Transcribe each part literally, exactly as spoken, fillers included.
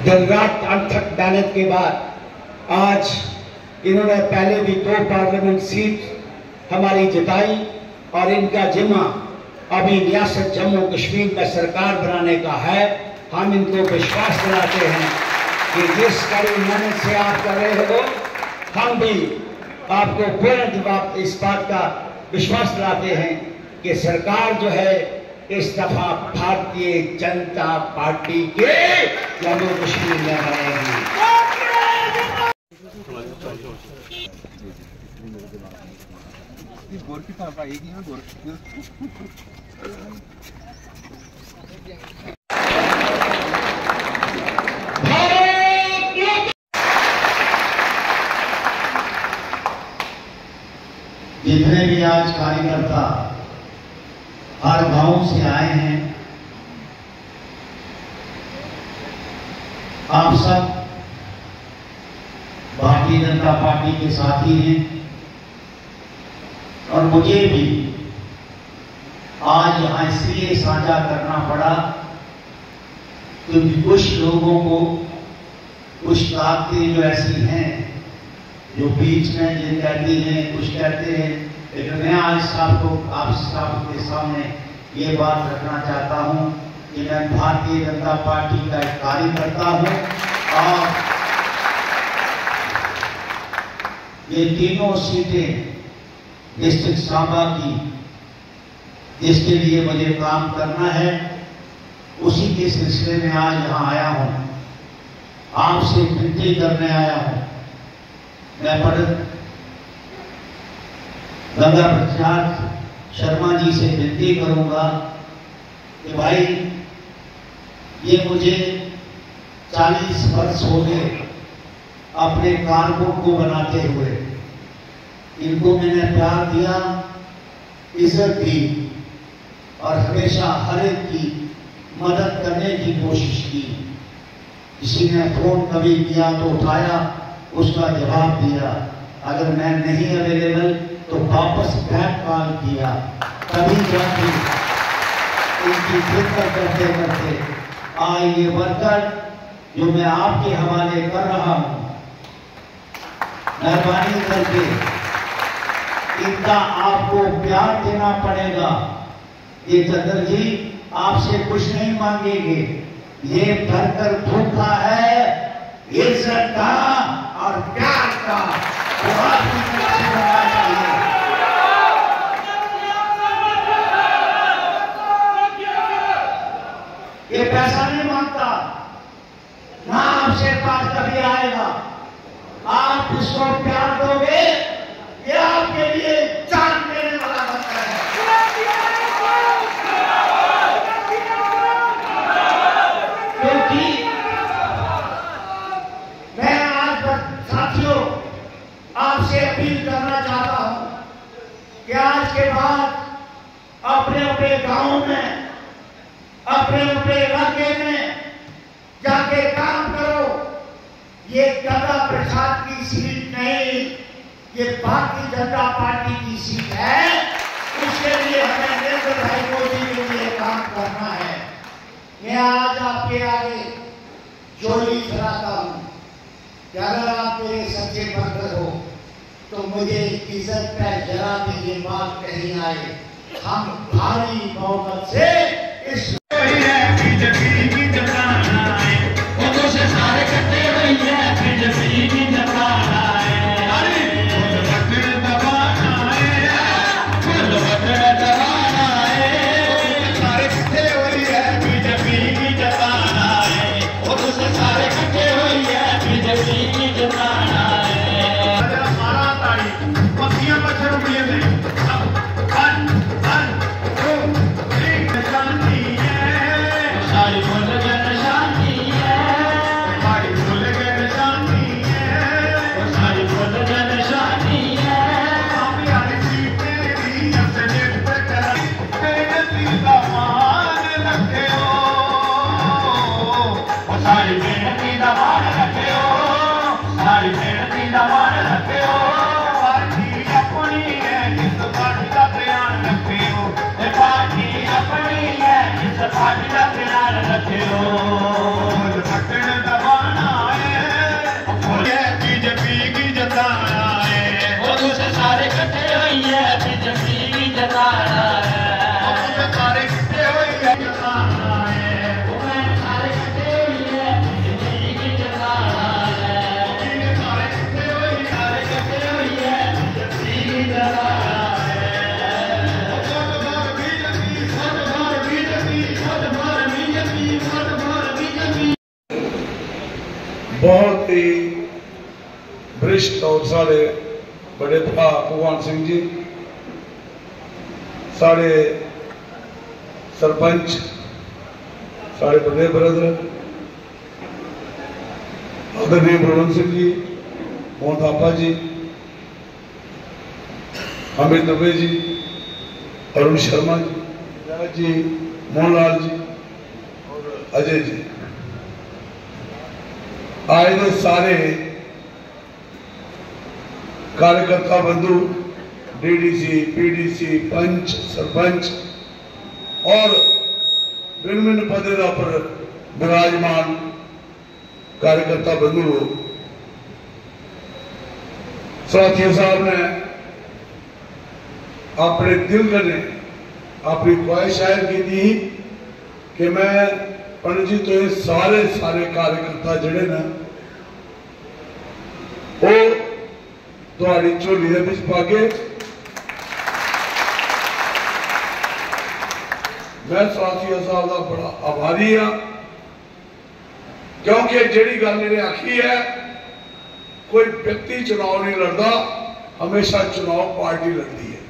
दिन रात अथक मेहनत के बाद आज इन्होंने पहले भी दो पार्लियामेंट सीट हमारी जिताई और इनका जिम्मा अभी रियासत जम्मू कश्मीर में सरकार बनाने का है। हम इनको विश्वास दिलाते हैं कि जिस कड़ी मेहनत से आप कर रहे हो, हम भी आपको पूर्ण जवाब इस बात का विश्वास दिलाते हैं कि सरकार जो है इस दफा भारतीय जनता पार्टी के जम्मू कश्मीर में बनेगी। जितने भी आज कार्यकर्ता हर गांव से आए हैं, आप सब भारतीय जनता पार्टी के साथी हैं और मुझे भी आज यहां इसलिए साझा करना पड़ा क्योंकि कुछ लोगों को कुछ ताकतें जो ऐसी हैं जो बीच में ये कहती हैं, कुछ कहते हैं, लेकिन मैं आज सबको आप सबके सामने ये बात रखना चाहता हूं कि मैं भारतीय जनता पार्टी का एक कार्यकर्ता हूं और ये तीनों सीटें डिस्ट्रिक्ट सांबा की जिसके लिए मुझे काम करना है, उसी के सिलसिले में आज यहां आया हूं, आपसे विनती करने आया हूं। मैं पंडित गंगा प्रसाद शर्मा जी से विनती करूंगा कि भाई ये मुझे चालीस वर्ष हो गए अपने कार्यों को बनाते हुए, इनको मैंने प्यार दिया, इज्जत दी और हमेशा हर एक की मदद करने की कोशिश की। किसी ने फोन कभी किया तो उठाया, उसका जवाब दिया, अगर मैं नहीं अवेलेबल तो वापस बैक कॉल किया। कभी जाके इनकी फिक्र करते करते आज ये वर्कर जो मैं आपके हवाले कर रहा हूं, मेहरबानी करके इनका आपको प्यार देना पड़ेगा। ये चंद्र जी आपसे कुछ नहीं मांगेंगे, ये भरकर भूखा है इज्जत का और प्यार का, बहुत ही अच्छी होना चाहिए। ये पैसा नहीं मांगता, ना आपसे पास कभी आएगा। आप उसको प्यार दोगे, ये आपके लिए जान देने वाला बनता है। क्योंकि मैं आज साथियों आपसे अपील करना चाहता हूं कि आज के बाद अपने अपने गांव में, अपने अपने इलाके में जाके काम करो। ये गंगा प्रसाद की सीट नहीं, ये भारतीय जनता पार्टी की सीट है। उसके लिए हमें नरेंद्र भाई मोदी के लिए काम करना है। मैं आज आपके आगे जोड़ी चलाता हूं कि अगर आप मेरे सच्चे भक्त हो तो मुझे इज्जत पे जरा भी ये बात कहीं आए। हम भारी बहुमत से इस बीजेपी की जताना है, वो से सारे कट्टे हुई है बीजेपी की जताना है। अरे वो बटन दबाना है, वो बटन दबाना है, सारे कट्टे हुई है बीजेपी की जताना है, वो से सारे कट्टे हुई है बीजेपी की जताना है। बारह तारीख पत्तियां बच्चों के लिए सारी हुई है बीजेपी जता रहा है, सारे कितने हुई है जता रहा है, सारे कितने हुई है बीजेपी जता रहा है, सारे कितने हुई सारे कितने हुई है बीजेपी जता रहा है। बहुत ही वरिष्ठ और साढ़े बड़े भरा भगवान सिंह जी, साढ़े सरपंच, साढ़े बड़े ब्रदर आदरणीय बलवंत सिंह जी, मोहन थापा जी, अमित दुबे जी, अरुण शर्मा जी, राज जी, मोहनलाल जी और अजय जी, आए ने सारे कार्यकर्ता बंधु, डीडीसी, पीडीसी, पंच, सरपंच और भिन्न भिन्न पदों पर विराजमान कार्यकर्ता बंधु, साथियों साहब ने अपने दिल कने अपनी ख्वाहिश शायद की थी कि मैं पंडित जी तो ये सारे सारे कार्यकर्ता जड़े ना वो थोड़ी झोली के बिच पा के मैं साथियों साहब का बड़ा आभारी हाँ, क्योंकि जिहड़ी गल इन्हें आखी है कोई व्यक्ति चुनाव नहीं लड़ता, हमेशा चुनाव पार्टी लड़ती है।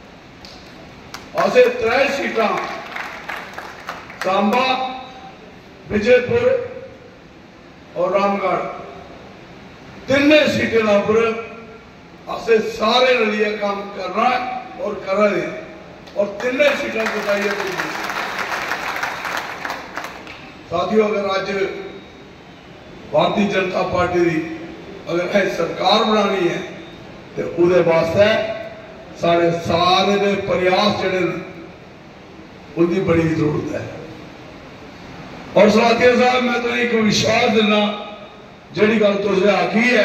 असे त्रै सीटां सांबा, विजयपुर और रामगढ़ तीन सीटें पर असे सारे रलिए काम करना और कर रहे हैं और तीन सीटें जिताइए। साथियों, अगर आज भारतीय जनता पार्टी की अगर है सरकार बनानी है तो उहदे वास्ते सारे सारे दे प्रयास जड़े उनकी बड़ी जरूरत है। और साथियों साहब, मैं तो एक विश्वास देना जिहड़ी गल तुसें आखी है,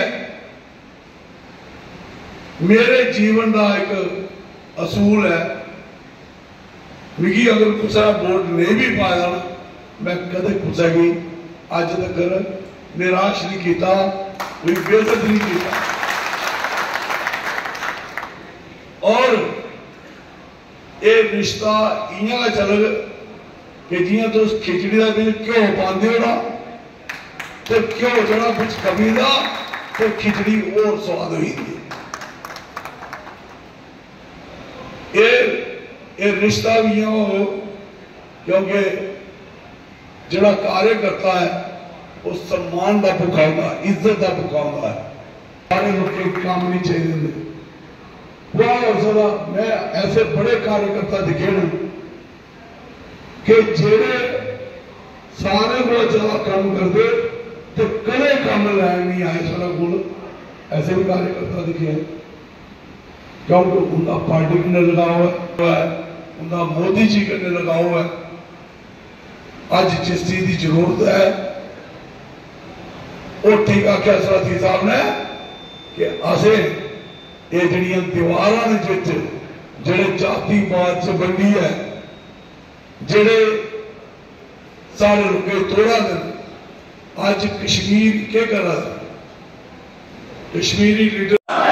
मेरे जीवन का एक असूल है, मिगी अगर कुछ वोट नहीं भी पाया ना, मैं कदे कुछ की अज तक निराश नहीं किया, कोई बेइज्जत नहीं किया। और ये रिश्ता इं चल कि जियां तुम खिचड़ी का बिच घ्यो पाते हो ना, तो घ्यो जरा बिच कमी का तो खिचड़ी और स्वाद हो जाती है। ये रिश्ता भी इं हो, क्योंकि जड़ा कार्यकर्ता है वो सम्मान का भुखा होगा, इज्जत का भुखा होगा। सारे लोग काम नहीं चाहिए। मैं ऐसे बड़े कार्यकर्ता दिखे न कि जेड़े सारे को ज्यादा काम करते तो कदे काम लैन नहीं आए सारा कोल, ऐसे भी कार्यकर्ता दिखे हैं, क्योंकि उनका पार्टी कन्ने लगाव है, उनका मोदी जी कन्ने लगाव है। अज जिस चीज की जरूरत है वो ठीक आख्या साथी साहब ने कि असे ये जड़ियां दीवारां दे विच जेड़े जातिवाद च बंडी है, जेड़े सारे रुके तोड़ा देन, अज कश्मीर के करा Kashmiri leader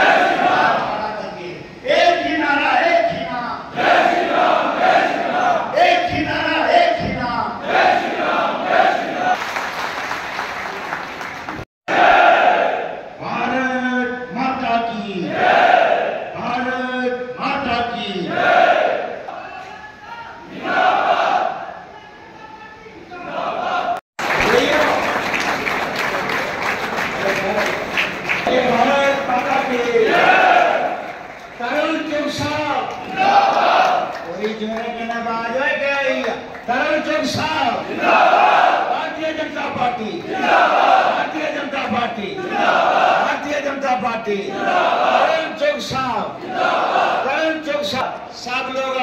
Bharatiya Janata party, Bharatiya Janata party, Bharatiya Janata party, करण चौक साहब, करण चौक साहब, सब लोग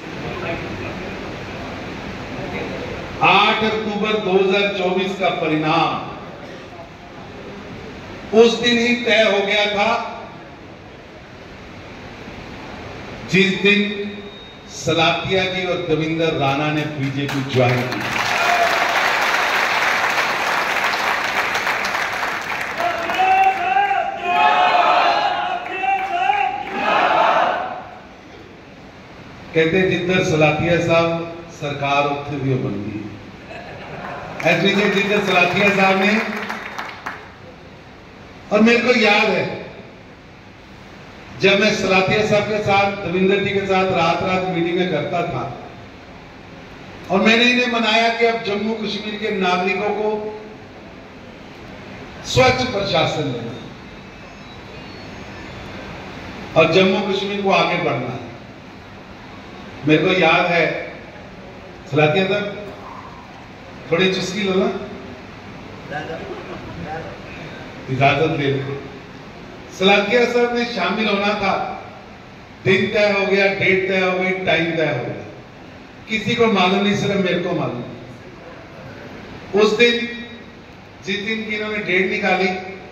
आठ अक्टूबर दो हज़ार चौबीस का परिणाम उस दिन ही तय हो गया था जिस दिन सलातिया जी और दविंदर राणा ने बीजेपी ज्वाइन की, कहते जिधर सलातिया साहब सरकार उत्थे भी बन गई। ऐसे जिधर सलातिया साहब ने, और मेरे को याद है जब मैं सलातिया साहब के साथ, दविंदर जी के साथ रात रात मीटिंगें करता था और मैंने इन्हें मनाया कि अब जम्मू कश्मीर के नागरिकों को स्वच्छ प्रशासन देना और जम्मू कश्मीर को आगे बढ़ना है। मेरे को याद है सलातिया साहब थोड़ी चुस्की लो ना, इजाजत दे दो। सलातिया साहब ने शामिल होना था, दिन तय हो गया, डेट तय हो गई, टाइम तय हो गया, किसी को मालूम नहीं, सिर्फ मेरे को मालूम। उस दिन जिस दिन की इन्होंने डेट निकाली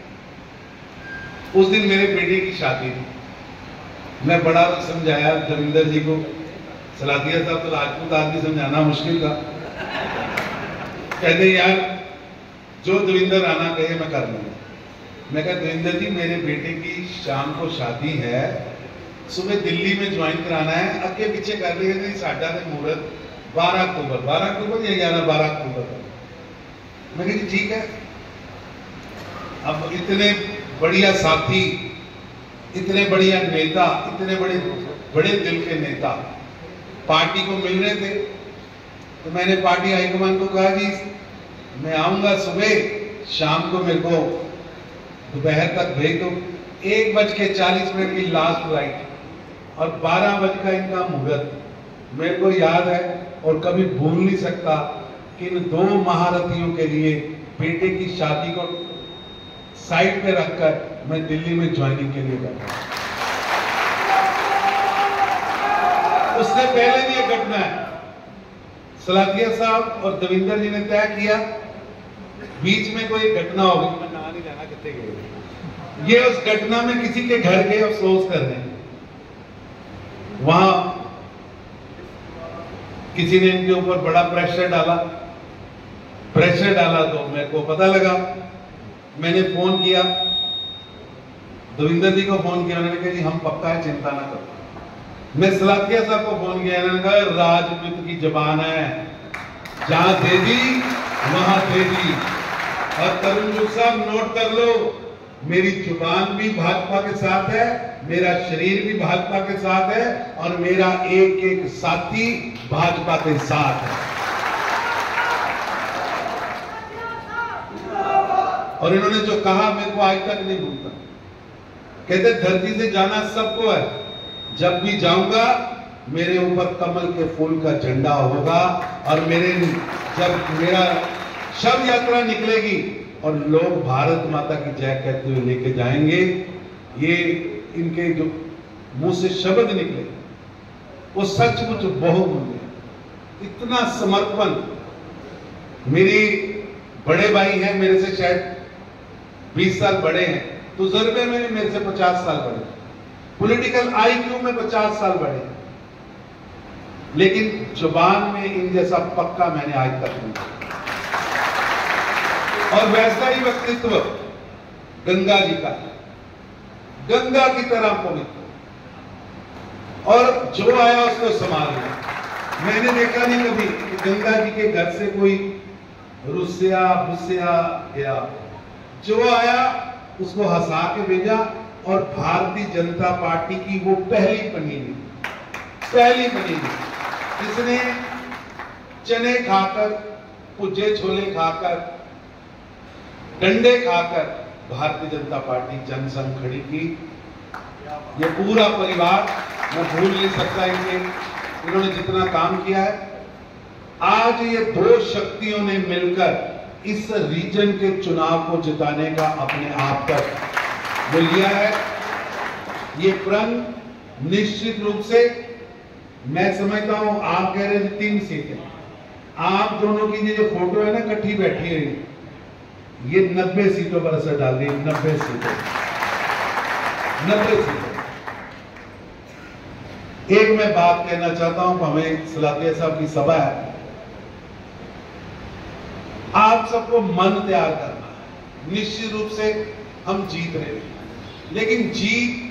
उस दिन मेरे बेटे की शादी थी। मैं बड़ा समझाया दविंदर जी को, सलातिया साहब तो राजपूत आदमी, समझाना मुश्किल था। कहते यार जो दविंदर राणा कहे मैं कर लूंगा। मैं कहा दविंदर जी मेरे बेटे की शाम को शादी है, सुबह दिल्ली में ज्वाइन कराना है, अगे पीछे कर लिया नहीं, साडा ने मुहूर्त बारह अक्टूबर बारह अक्टूबर या ग्यारह बारह अक्टूबर। मैं कहा ठीक है। अब इतने बढ़िया साथी, इतने बढ़िया नेता, इतने बड़े बड़े दिल के नेता पार्टी को मिल रहे थे, तो मैंने पार्टी हाईकमान को कहा जी मैं आऊंगा सुबह, शाम को मेरे को दोपहर तक भेज दो। एक बज के चालीस मिनट की लास्ट फ्लाइट और बारह बज का इनका मुहूर्त। मेरे को याद है और कभी भूल नहीं सकता कि इन दो महारथियों के लिए बेटे की शादी को साइड पे रखकर मैं दिल्ली में ज्वाइनिंग के लिए बैठा। उससे पहले भी ये घटना है, सलातिया साहब और दविंदर जी ने तय किया बीच में कोई घटना होगी, मैं ना नहीं जाना कितने गए, ये उस घटना में किसी के घर गए अफसोस कर रहे हैं। वहां किसी ने इनके ऊपर बड़ा प्रेशर डाला, प्रेशर डाला तो मेरे को पता लगा। मैंने फोन किया, दविंदर जी को फोन किया, उन्होंने कहा जी हम पक्का है, चिंता ना करो। मैं सलातिया साहब को फोन किया, इन्होंने कहा राजपूत की जबान है, जहां दे दी वहां दे दी। और तरुण जुग साहब नोट कर लो, मेरी जुबान भी भाजपा के साथ है, मेरा शरीर भी भाजपा के साथ है और मेरा एक एक साथी भाजपा के साथ है। और इन्होंने जो कहा मेरे को आज तक नहीं भूलता। कहते धरती से जाना सबको है, जब भी जाऊंगा मेरे ऊपर कमल के फूल का झंडा होगा और मेरे जब मेरा शव यात्रा निकलेगी और लोग भारत माता की जय कहते हुए लेके जाएंगे, ये इनके जो मुंह से शब्द निकले वो सचमुच बहुमूल्य, इतना समर्पण। मेरी बड़े भाई हैं, मेरे से शायद बीस साल बड़े हैं, तो तजुर्बे में मेरे से पचास साल बड़े, पॉलिटिकल आईक्यू में पचास साल बड़े, लेकिन जुबान में इन जैसा पक्का मैंने आज तक नहीं देखा। और वैसा ही व्यक्तित्व गंगा जी का, गंगा की तरह पवित्र, और जो आया उसको संभाल लिया। मैंने देखा नहीं कभी कि गंगा जी के घर से कोई रुसिया भुसिया गया, जो आया उसको हंसा के भेजा। और भारतीय जनता पार्टी की वो पहली पनीरी, पहली पनीरी जिसने चने खाकर, पुज्जे छोले खाकर, डंडे खाकर भारतीय जनता पार्टी जनसंघ खड़ी की। ये पूरा परिवार मैं भूल नहीं सकता इनके, इन्होंने जितना काम किया है। आज ये दो शक्तियों ने मिलकर इस रीजन के चुनाव को जिताने का अपने आप पर वो लिया है। ये प्रण निश्चित रूप से मैं समझता हूं, आप कह रहे थे तीन सीटें, आप दोनों की जो फोटो है ना इकट्ठी बैठी है, ये नब्बे सीटों पर असर डाल रही है। नब्बे सीटों नब्बे सीटों एक मैं बात कहना चाहता हूं, हमें सलातिया साहब की सभा है, आप सबको मन तैयार करना है। निश्चित रूप से हम जीत रहे हैं, लेकिन जीत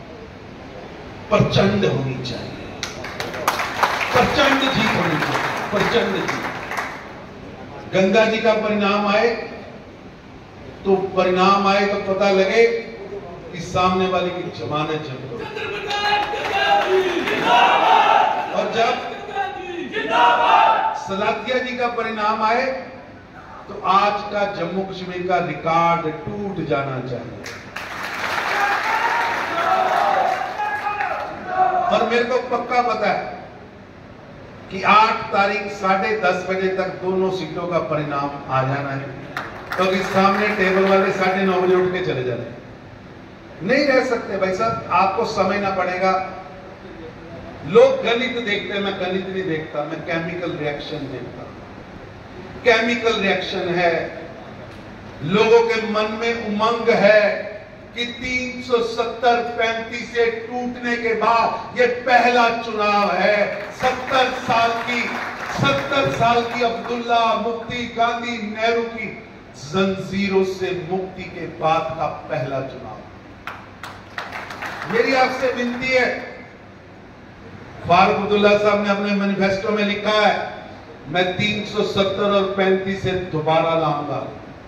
प्रचंड होनी चाहिए, प्रचंड जीत होनी चाहिए, प्रचंड जीत। गंगा जी का परिणाम आए तो परिणाम आए तो पता लगे कि सामने वाले की जमानत जब, और जब सलातिया जी का परिणाम आए तो आज का जम्मू कश्मीर का रिकॉर्ड टूट जाना चाहिए। और मेरे को पक्का पता है कि आठ तारीख साढ़े दस बजे तक दोनों सीटों का परिणाम आ जाना है, क्योंकि तो सामने टेबल वाले साढ़े नौ बजे उठ के चले जाने, नहीं रह सकते भाई साहब, आपको समझना पड़ेगा। लोग गणित देखते हैं, मैं गणित नहीं देखता, मैं केमिकल रिएक्शन देखता हूं। केमिकल रिएक्शन है, लोगों के मन में उमंग है कि तीन सौ सत्तर पैंतीस से टूटने के बाद ये पहला चुनाव है। सत्तर साल की सत्तर साल की अब्दुल्ला, मुफ्ती, गांधी, नेहरू की जंजीरों से मुक्ति के बाद का पहला चुनाव। मेरी आपसे विनती है, फारूक अब्दुल्ला साहब ने अपने मैनिफेस्टो में लिखा है, मैं तीन सौ सत्तर और पैंतीस से दोबारा लाऊंगा।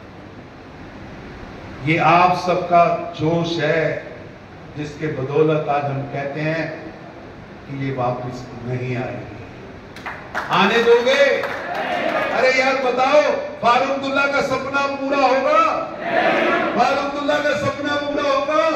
ये आप सबका जोश है जिसके बदौलत आज हम कहते हैं कि ये वापस नहीं आएगी। आने दोगे? अरे यार बताओ, फारूक अब्दुल्ला का सपना पूरा होगा? फारूक अब्दुल्ला का सपना पूरा होगा?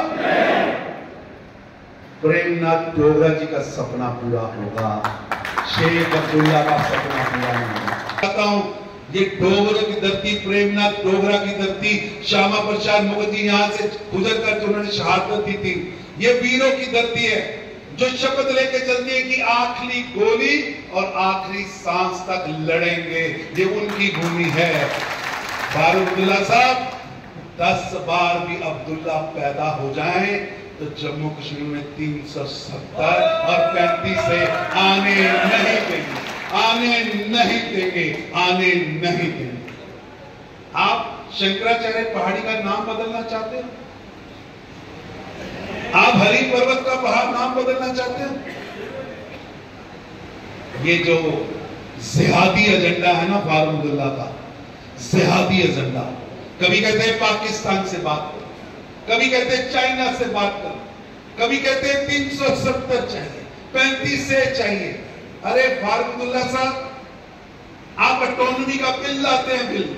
प्रेमनाथ डोगरा जी का सपना पूरा होगा, शेख अब्दुल्ला का सपना पूरा होगा। कहता हूं, ये डोगरा की धरती, प्रेमनाथ डोगरा की धरती, श्यामा प्रसाद मुखर्जी यहाँ से गुजर कर उन्होंने शहादत दी थी। ये वीरों की धरती है जो शपथ लेके चलती है कि आखिरी गोली और आखिरी सांस तक लड़ेंगे। ये उनकी भूमि है। फारूक अब्दुल्ला साहब, दस बार भी अब्दुल्ला पैदा हो जाएं तो जम्मू कश्मीर में तीन सौ सत्तर और पैंतीस से आने नहीं देंगे, आने नहीं देंगे, आने नहीं देंगे। आप शंकराचार्य पहाड़ी का नाम बदलना चाहते हो? आप हरि पर्वत का पहाड़ नाम बदलना चाहते हो? ये जो जिहादी एजेंडा है ना फारूक अब्दुल्ला का, जिहादी एजेंडा, कभी कहते हैं पाकिस्तान से बात करो, कभी कहते हैं चाइना से बात करो, कभी कहते हैं तीन सौ सत्तर चाहिए, पैंतीस से चाहिए। अरे फारूक अब्दुल्ला साहब, आप ऑटोनॉमी का बिल लाते हैं, बिल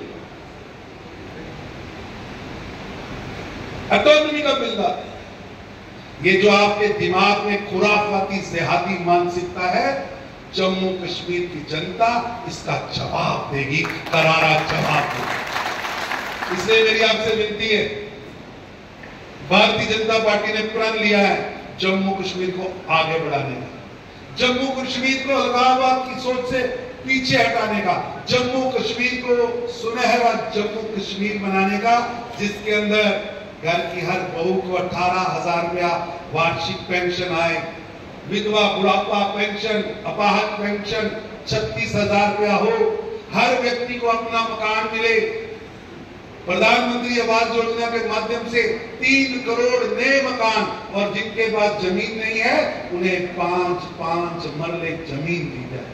ऑटोनॉमी का बिल लाते हैं। ये जो आपके दिमाग में खुराफाती जिहादी मानसिकता है, जम्मू कश्मीर की जनता इसका जवाब देगी, करारा जवाब देगी। इसलिए मेरी आपसे विनती है, भारतीय जनता पार्टी ने प्रण लिया है जम्मू कश्मीर को आगे बढ़ाने का, जम्मू कश्मीर को अलगाववाद की सोच से पीछे हटाने का, जम्मू कश्मीर को सुनहरा जम्मू कश्मीर बनाने का, जिसके अंदर घर की हर बहू को अठारह हजार रुपया वार्षिक पेंशन आए, विधवा बुढ़ापा पेंशन, अपाहज पेंशन छत्तीस हजार रुपया हो, हर व्यक्ति को अपना मकान मिले। प्रधानमंत्री आवास योजना के माध्यम से तीन करोड़ नए मकान, और जिनके पास जमीन नहीं है उन्हें पांच पांच मरले जमीन दी जाए।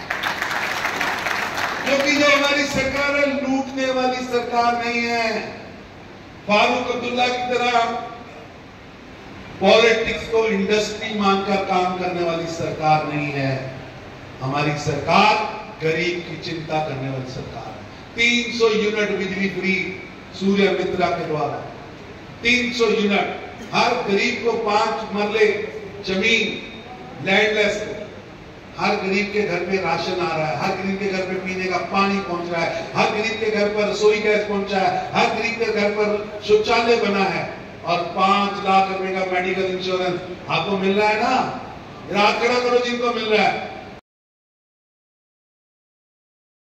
क्योंकि जो हमारी सरकार है, लूटने वाली सरकार नहीं है। फारूक अब्दुल्ला की तरह पॉलिटिक्स को इंडस्ट्री मानकर काम करने वाली सरकार नहीं है। हमारी सरकार गरीब की चिंता करने वाली सरकार है। तीन सौ यूनिट बिजली फ्री सूर्य मित्रा के द्वारा, तीन सौ यूनिट, हर गरीब को पांच मरले जमीन लैंडलेस, हर गरीब के घर पे राशन आ रहा है, हर गरीब के घर पे पीने का पानी पहुंच रहा है, हर गरीब के घर पर रसोई गैस पहुंचा है, हर गरीब के घर पर शौचालय बना है, और पांच लाख रुपए का मेडिकल इंश्योरेंस आपको मिल रहा है ना? रात खड़ा करो जिनको मिल रहा है।